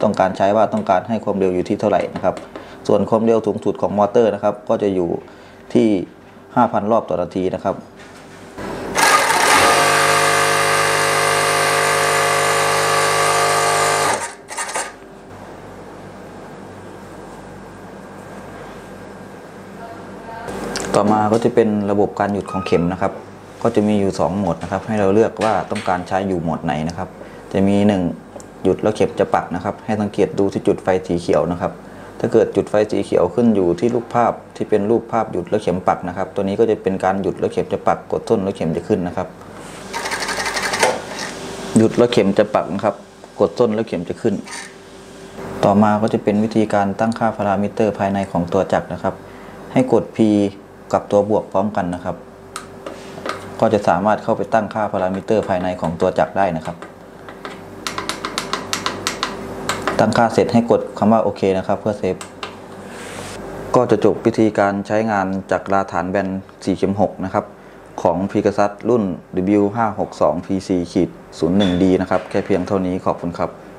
ต้องการใช้ว่าต้องการให้ความเร็วอยู่ที่เท่าไหร่นะครับส่วนความเร็วสูงสุดของมอเตอร์นะครับก็จะอยู่ที่ 5,000 รอบต่อนาทีนะครับต่อมาก็จะเป็นระบบการหยุดของเข็มนะครับก็จะมีอยู่2โหมดนะครับให้เราเลือกว่าต้องการใช้อยู่โหมดไหนนะครับจะมี1หยุดแล้วเข็มจะปักนะครับให้สังเกตดูที่จุดไฟสีเขียวนะครับถ้าเกิดจุดไฟสีเขียวขึ้นอยู่ที่รูปภาพที่เป็นรูปภาพหยุดแล้วเข็มปักนะครับตัวนี้ก็จะเป็นการหยุดแล้วเข็มจะปักกดต้นแล้วเข็มจะขึ้นนะครับหยุดแล้วเข็มจะปักนะครับกดต้นแล้วเข็มจะขึ้นต่อมาก็จะเป็นวิธีการตั้งค่าพารามิเตอร์ภายในของตัวจักรนะครับให้กด P กับตัวบวกพร้อมกันนะครับก็จะสามารถเข้าไปตั้งค่าพารามิเตอร์ภายในของตัวจักรได้นะครับตั้งค่าเสร็จให้กดคำว่าโอเคนะครับเพื่อเซฟก็จะจบวิธีการใช้งานจักรลาฐานแบน 4.6 นะครับของ Pegasus รุ่น W562PC-01D นะครับแค่เพียงเท่านี้ขอบคุณครับ